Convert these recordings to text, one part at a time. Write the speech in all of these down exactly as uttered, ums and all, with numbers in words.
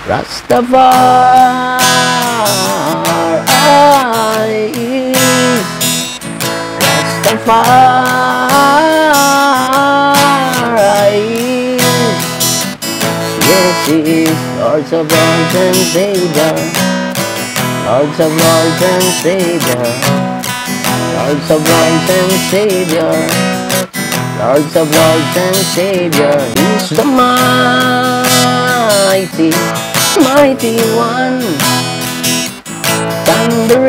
Rastafari is Rastafari is. Yes, he is Lord of Lords and Savior, Lord of Lords and Savior, Lord of Lords and Savior, Lord of Lords and Savior. He's the mighty, mighty one. Thunder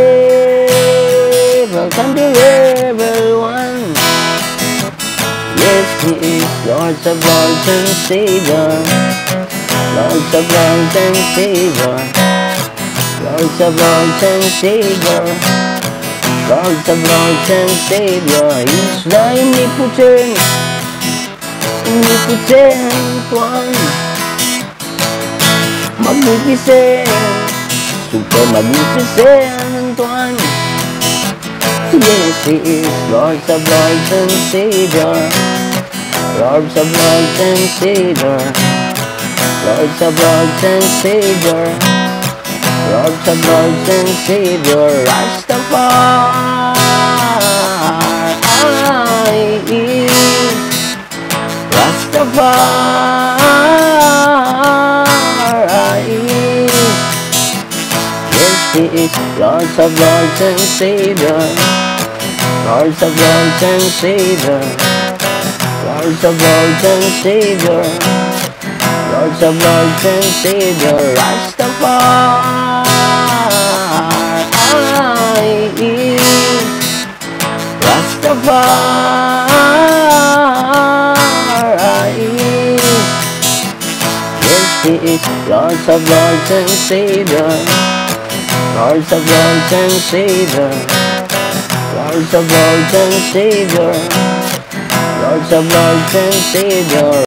rebel, thunder rebel one. Yes, he is Lord of Lords and Savior, Lord of Lords and Savior, Lord of Lords and Savior, Lord of Lords and Savior. He's the omnipotent, omnipotent one. Magnificent, super magnificent one. Yes, he is Lord of Lords and Savior, Lord of Lords and Savior, Lord of Lords and Savior, Lord of Lords and Savior. Rastafari is Rastafari is. Yes, he is Lord of Lords and Savior, Lord of Lords and Savior, Lord of Lords and Savior, Lord of Lords and Savior. Rastafari is Rastafari is. Yes, he is Lord of Lords and Savior, Lord of Lords and Savior, Lord of Lords and Savior, Lord of Lords and Savior.